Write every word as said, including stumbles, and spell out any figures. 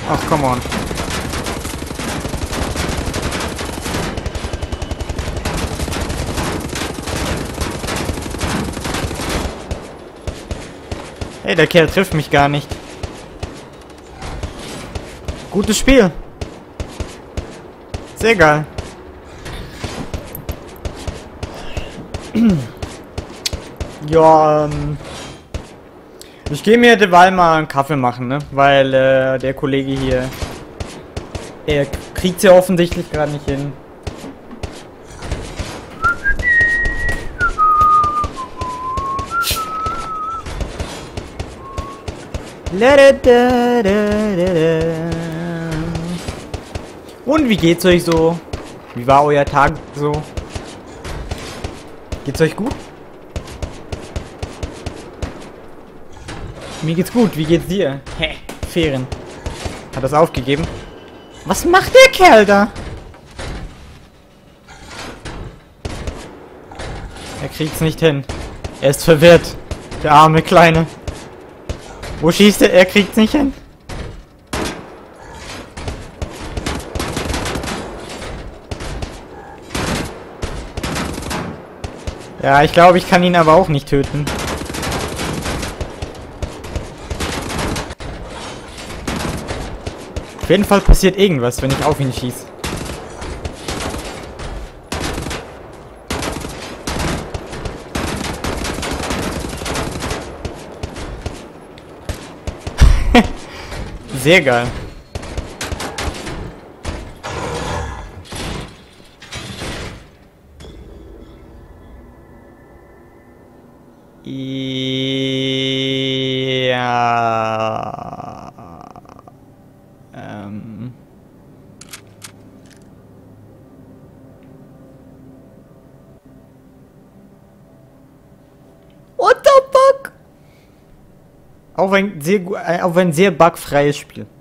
Ach, come on. Hey, der Kerl trifft mich gar nicht. Gutes Spiel. Sehr geil. Ja, ähm... ich gehe mir derweil mal einen Kaffee machen, ne? Weil äh, der Kollege hier... Er kriegt ja offensichtlich gerade nicht hin. Und wie geht's euch so? Wie war euer Tag so? Geht's euch gut? Mir geht's gut, wie geht's dir? Hä, Ferien. Hat das aufgegeben? Was macht der Kerl da? Er kriegt's nicht hin. Er ist verwirrt. Der arme Kleine. Wo schießt er? Er kriegt's nicht hin. Ja, ich glaube, ich kann ihn aber auch nicht töten. Auf jeden Fall passiert irgendwas, wenn ich auf ihn schieße. Sehr geil. Ja. Ähm. What the fuck? Auch ein sehr, gu- äh, auch ein sehr bugfreies Spiel.